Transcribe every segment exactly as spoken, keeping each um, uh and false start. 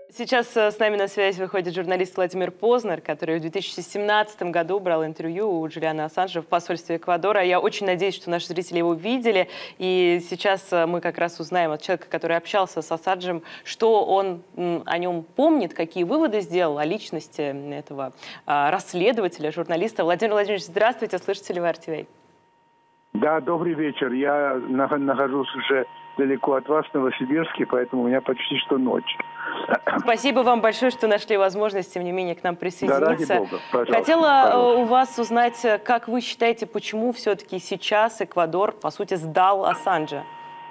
Сейчас с нами на связь выходит журналист Владимир Познер, который в две тысячи семнадцатом году брал интервью у Джулиана Ассанжа в посольстве Эквадора. Я очень надеюсь, что наши зрители его видели. И сейчас мы как раз узнаем от человека, который общался с Ассанжем, что он о нем помнит, какие выводы сделал о личности этого расследователя, журналиста. Владимир Владимирович, здравствуйте. Слышите ли вы эр ти ви? Да, добрый вечер. Я нахожусь уже далеко от вас, в Новосибирске, поэтому у меня почти что ночь. Спасибо вам большое, что нашли возможность, тем не менее, к нам присоединиться. Да, ради Бога. Пожалуйста, Хотела пожалуйста. у вас узнать, как вы считаете, почему все-таки сейчас Эквадор, по сути, сдал Ассанжа?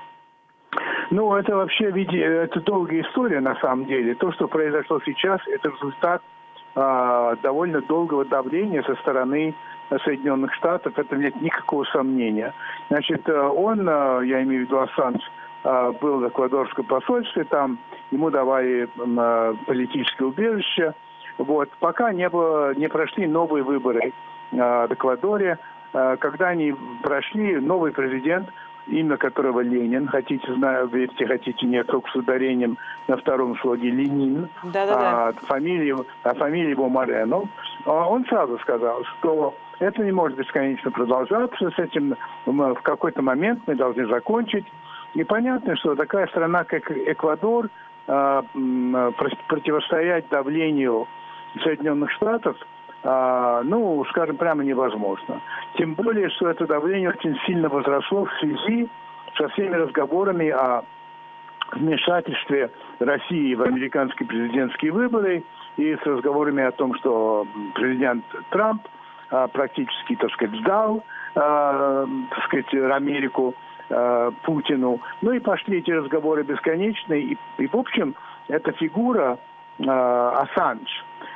Ну, это вообще, видите, это долгая история на самом деле. То, что произошло сейчас, это результат э, довольно долгого давления со стороны Соединенных Штатов. Это нет никакого сомнения. Значит, он, я имею в виду Ассанж, был в эквадорском посольстве, там ему давали политическое убежище. Вот. Пока не, было, не прошли новые выборы в Эквадоре. Когда они прошли, новый президент, имя которого Ленин, хотите, знаю, верьте, хотите, нет, только с ударением на втором слоге Ленин, да-да-да. а, фамилия, а фамилия его Морено, он сразу сказал, что это не может бесконечно продолжаться, с этим мы в какой-то момент мы должны закончить. И понятно, что такая страна, как Эквадор, а, противостоять давлению Соединенных Штатов, а, ну, скажем, прямо невозможно. Тем более, что это давление очень сильно возросло в связи со всеми разговорами о вмешательстве России в американские президентские выборы и с разговорами о том, что президент Трамп а, практически, так сказать, сдал, а, так сказать, Америку а, Путину. Ну и пошли эти разговоры бесконечные. И, и в общем, эта фигура а, Ассанж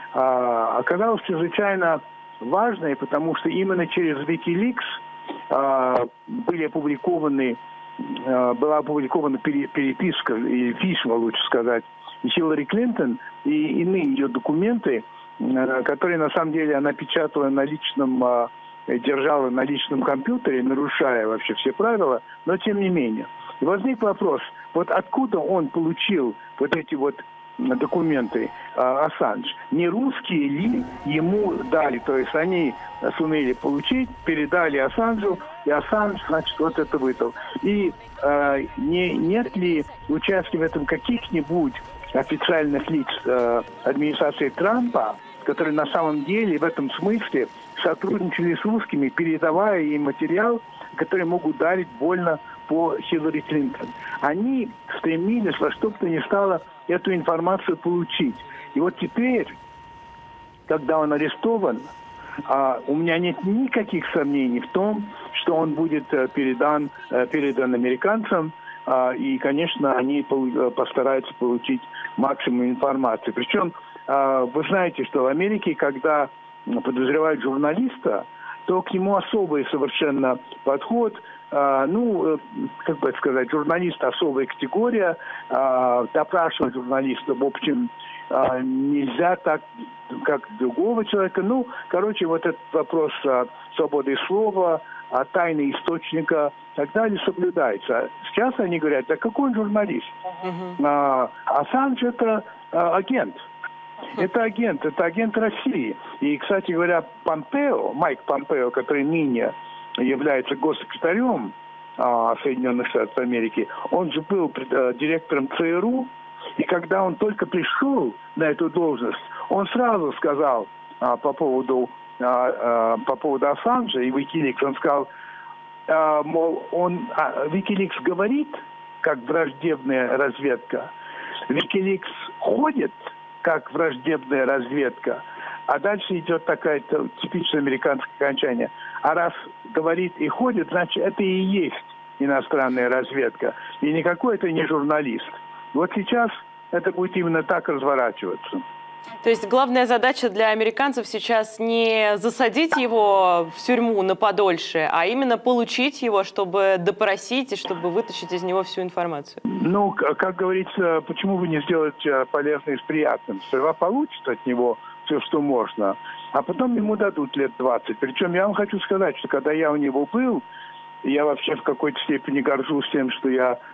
а, оказалась чрезвычайно важной, потому что именно через Wikileaks а, были опубликованы, а, была опубликована пере, переписка, или письма, лучше сказать, Хиллари Клинтон и иные ее документы, а, которые на самом деле она печатала на личном, а, держала на личном компьютере, нарушая вообще все правила, но тем не менее. И возник вопрос, вот откуда он получил вот эти вот документы Ассанж, не русские ли ему дали, то есть они сумели получить, передали Ассанжу, и Ассанж, значит, вот это выдал. И э, не, нет ли участия в этом каких-нибудь официальных лиц э, администрации Трампа, которые на самом деле в этом смысле сотрудничали с русскими, передавая им материал, который мог ударить больно по Хиллари Клинтон. Они стремились во что бы то ни стало эту информацию получить. И вот теперь, когда он арестован, а, у меня нет никаких сомнений в том, что он будет а, передан, а, передан американцам, а, и, конечно, они по, постараются получить максимум информации. Причем а, вы знаете, что в Америке, когда подозревают журналиста, то к нему особый совершенно подход. А, ну, как бы сказать, журналист особая категория, а, допрашивать журналиста, в общем, а, нельзя так, как другого человека. Ну, короче, вот этот вопрос а, свободы слова, а, тайны источника и так далее соблюдается. Сейчас они говорят, да какой он журналист? Uh-huh. А, Ассанж это а, агент. Это агент, это агент России. И, кстати говоря, Помпео, Майк Помпео, который ныне является госсекретарем а, Соединенных Штатов Америки, он же был а, директором ЦРУ, и когда он только пришел на эту должность, он сразу сказал а, по поводу а, а, по поводу Ассанжа и Wikileaks, он сказал, а, мол, он, а, Wikileaks говорит, как враждебная разведка, Wikileaks ходит, как враждебная разведка, а дальше идет такая типичное американское окончание. А раз говорит и ходит, значит, это и есть иностранная разведка. И никакой это не журналист. Вот сейчас это будет именно так разворачиваться. То есть главная задача для американцев сейчас не засадить его в тюрьму на подольше, а именно получить его, чтобы допросить и чтобы вытащить из него всю информацию. Ну, как говорится, почему бы не сделать полезное с приятным? Сперва получит от него все, что можно, а потом ему дадут лет двадцать. Причем я вам хочу сказать, что когда я у него был, я вообще в какой-то степени горжусь тем, что я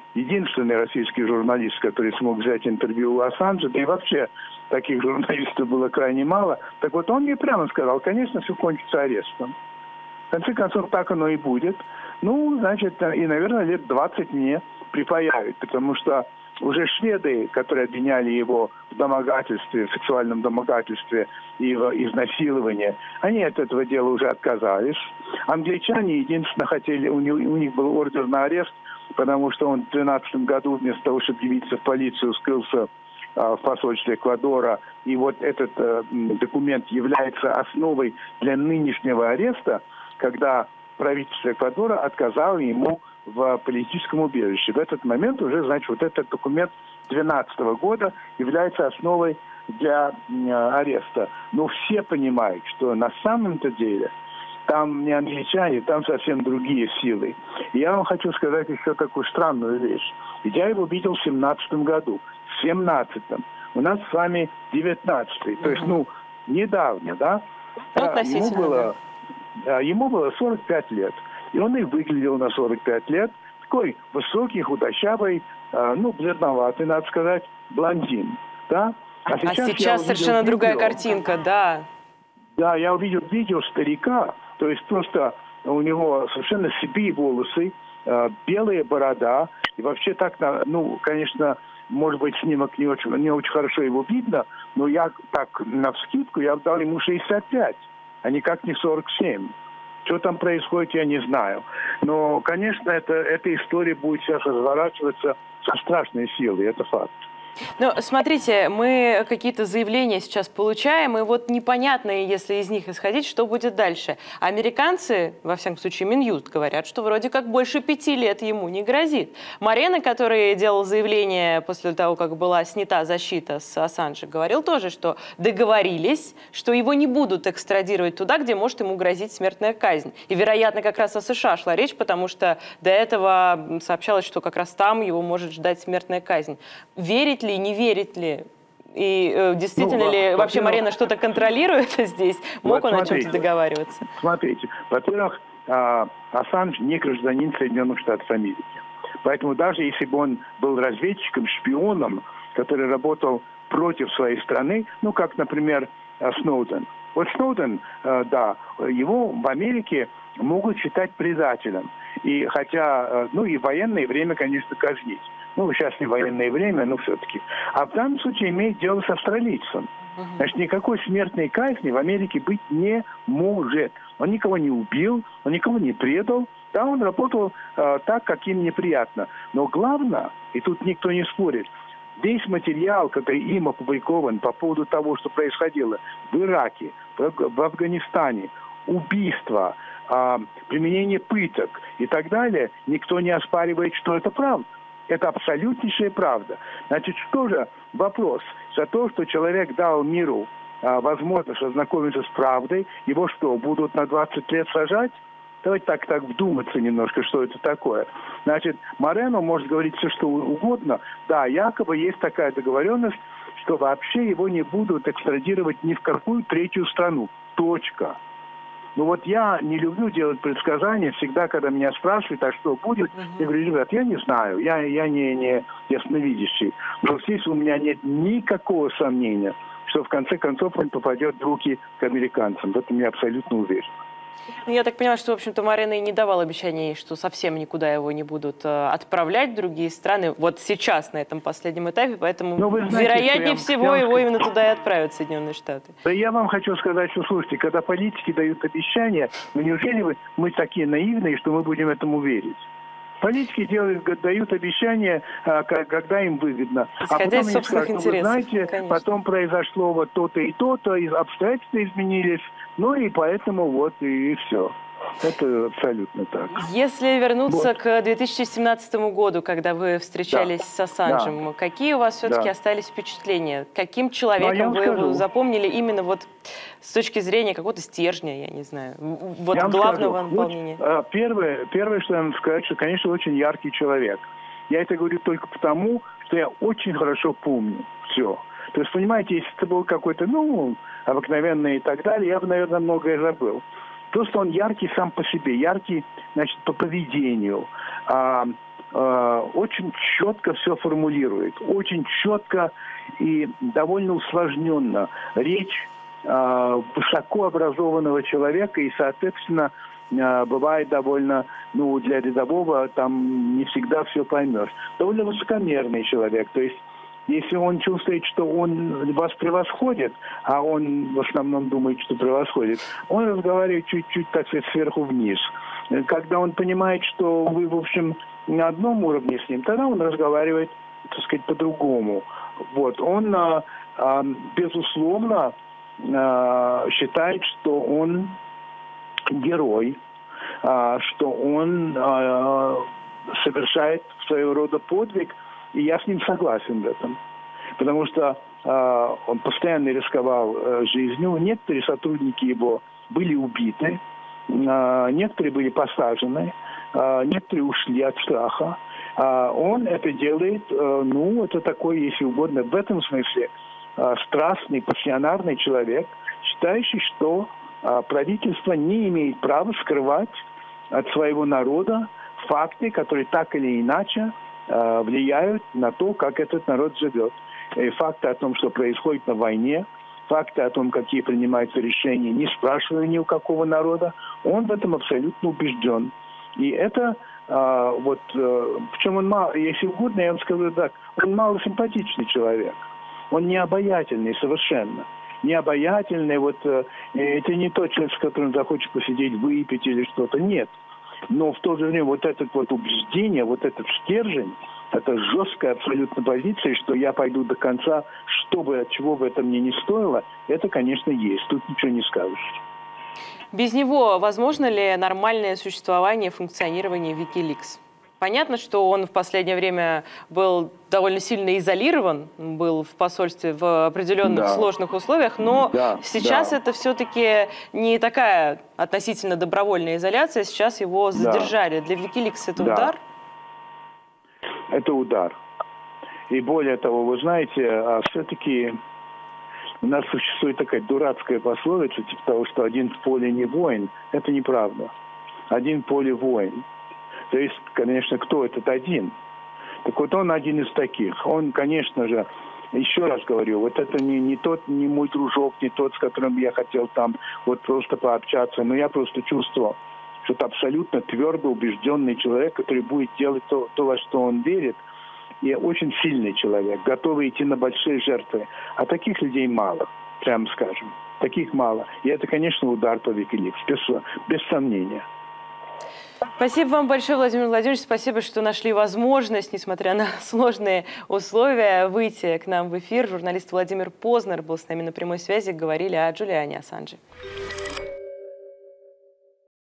единственный российский журналист, который смог взять интервью у Ассанжа, да и вообще таких журналистов было крайне мало. Так вот, он мне прямо сказал, конечно, все кончится арестом. В конце концов, так оно и будет. Ну, значит, и, наверное, лет двадцать мне припаяют, потому что уже шведы, которые обвиняли его в домогательстве, в сексуальном домогательстве и в изнасиловании, они от этого дела уже отказались. Англичане единственно хотели, у них, у них был ордер на арест, потому что он в две тысячи двенадцатом году вместо того, чтобы явиться в полицию, скрылся а, в посольстве Эквадора. И вот этот а, документ является основой для нынешнего ареста, когда правительство Эквадора отказало ему в политическом убежище. В этот момент уже, значит, вот этот документ две тысячи двенадцатого года является основой для э, ареста. Но все понимают, что на самом-то деле там не англичане, там совсем другие силы. И я вам хочу сказать еще такую странную вещь. Я его видел в семнадцатом году, в семнадцатом. У нас с вами девятнадцатый. То есть, ну, недавно, да? Ну, относительно, ему было, да. Ему было сорок пять лет. И он и выглядел на сорок пять лет. Такой высокий, худощавый, э, ну, бледноватый, надо сказать, блондин. Да? А сейчас, а сейчас совершенно видео, другая картинка, да. Да, я увидел видео старика, то есть просто у него совершенно седые волосы, э, белая борода. И вообще так, ну, конечно, может быть, снимок не очень, не очень хорошо его видно, но я так, навскидку, я дал ему шестьдесят пять, а никак не сорок семь. Что там происходит, я не знаю. Но, конечно, это, эта история будет сейчас разворачиваться со страшной силой, это факт. Ну, смотрите, мы какие-то заявления сейчас получаем, и вот непонятно, если из них исходить, что будет дальше. Американцы, во всяком случае Минюст, говорят, что вроде как больше пяти лет ему не грозит. Морено, который делал заявление после того, как была снята защита с Ассанжа, говорил тоже, что договорились, что его не будут экстрадировать туда, где может ему грозить смертная казнь. И, вероятно, как раз о США шла речь, потому что до этого сообщалось, что как раз там его может ждать смертная казнь. Верить ли, не верить ли? И э, действительно ну, ли вообще Морено что-то контролирует здесь? Мог вот он смотрите, о чем-то договариваться? Смотрите, во-первых, э, Ассанж не гражданин Соединенных Штатов Америки. Поэтому даже если бы он был разведчиком, шпионом, который работал против своей страны, ну, как, например, Сноуден. Вот Сноуден, э, да, его в Америке могут считать предателем. И хотя, э, ну, и в военное время, конечно, казнить. Ну, сейчас не военное время, но все-таки. А в данном случае имеет дело с австралийцем. Значит, никакой смертной казни в Америке быть не может. Он никого не убил, он никого не предал. Да, он работал э, так, как им неприятно. Но главное, и тут никто не спорит, весь материал, который им опубликован по поводу того, что происходило в Ираке, в, в Афганистане, убийства, э, применение пыток и так далее, никто не оспаривает, что это правда. Это абсолютнейшая правда. Значит, что же вопрос? За то, что человек дал миру а, возможность ознакомиться с правдой, его что, будут на двадцать лет сажать? Давайте так, так вдуматься немножко, что это такое. Значит, Морено может говорить все, что угодно. Да, якобы есть такая договоренность, что вообще его не будут экстрадировать ни в какую третью страну. Точка. Ну вот я не люблю делать предсказания. Всегда, когда меня спрашивают, а что будет, uh-huh. я говорю, ребят, я не знаю, я, я не, не ясновидящий. Но здесь у меня нет никакого сомнения, что в конце концов он попадет в руки к американцам. В этом я абсолютно уверен. Ну, я так понимаю, что, в общем-то, Морено и не давал обещаний, что совсем никуда его не будут э, отправлять в другие страны. Вот сейчас, на этом последнем этапе, поэтому, знаете, вероятнее всего, его скажу... именно туда и отправят Соединенные Штаты. Да я вам хочу сказать, что, слушайте, когда политики дают обещания, ну неужели вы, мы такие наивные, что мы будем этому верить? Политики делают, дают обещания, когда им выгодно. Исходя а потом из собственных скажут, интересов, вы знаете, конечно. Потом произошло вот то-то и то-то, и обстоятельства изменились, ну и поэтому вот и, и все. Это абсолютно так. Если вернуться вот. к две тысячи семнадцатому году, когда вы встречались да. с Ассанжем, да. какие у вас все-таки да. остались впечатления? Каким человеком вы скажу. его запомнили именно вот с точки зрения какого-то стержня, я не знаю, вот я главного наполнения? Вот, первое, первое, что я вам сказать, что, конечно, очень яркий человек. Я это говорю только потому, что я очень хорошо помню все. То есть, понимаете, если это был какой-то, ну, обыкновенный и так далее, я бы, наверное, многое забыл. Просто он яркий сам по себе, яркий, значит, по поведению, а, э, очень четко все формулирует, очень четко и довольно усложненно. Речь э, высокообразованного человека, и, соответственно, э, бывает довольно, ну, для рядового там не всегда все поймешь. Довольно высокомерный человек, то есть если он чувствует, что он вас превосходит, а он в основном думает, что превосходит, он разговаривает чуть-чуть, так сказать, сверху вниз. Когда он понимает, что вы, в общем, на одном уровне с ним, тогда он разговаривает, так сказать, по-другому. Вот. Он, а, а, безусловно, а, считает, что он герой, а, что он а, совершает своего рода подвиг, и я с ним согласен в этом. Потому что э, он постоянно рисковал э, жизнью. Некоторые сотрудники его были убиты, э, некоторые были посажены, э, некоторые ушли от страха. Э, он это делает, э, ну, это такой, если угодно, в этом смысле э, страстный, пассионарный человек, считающий, что э, правительство не имеет права скрывать от своего народа факты, которые так или иначе влияют на то, как этот народ живет. И факты о том, что происходит на войне, факты о том, какие принимаются решения, не спрашивая ни у какого народа, он в этом абсолютно убежден. И это, а, вот, в чем он мало, если угодно, я вам скажу так, он малосимпатичный человек. Он не обаятельный совершенно. Не обаятельный, вот, это не тот человек, с которым захочешь посидеть, выпить или что-то, нет. Но в то же время вот это вот убеждение, вот этот стержень, это жесткая абсолютно позиция, что я пойду до конца, что бы, от чего бы это мне не стоило, это, конечно, есть. Тут ничего не скажешь. Без него возможно ли нормальное существование, функционирование Wikileaks? Понятно, что он в последнее время был довольно сильно изолирован, был в посольстве в определенных да. сложных условиях, но да, сейчас да. это все-таки не такая относительно добровольная изоляция, сейчас его задержали. Да. Для Wikileaks это да. удар? Это удар. И более того, вы знаете, все-таки у нас существует такая дурацкая пословица, типа того, что один в поле не воин. Это неправда. Один в поле воин. То есть, конечно, кто этот один? Так вот он один из таких. Он, конечно же, еще раз говорю, вот это не, не тот, не мой дружок, не тот, с которым я хотел там вот просто пообщаться, но я просто чувствовал, что это абсолютно твердо убежденный человек, который будет делать то, то, во что он верит, и очень сильный человек, готовый идти на большие жертвы. А таких людей мало, прямо скажем. Таких мало. И это, конечно, удар по Wikileaks, без, без сомнения. Спасибо вам большое, Владимир Владимирович. Спасибо, что нашли возможность, несмотря на сложные условия, выйти к нам в эфир. Журналист Владимир Познер был с нами на прямой связи. Говорили о Джулиане Ассанже.